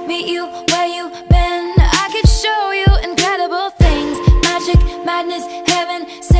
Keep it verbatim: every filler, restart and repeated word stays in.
meet you where you been. I could show you incredible things, magic, madness, heaven.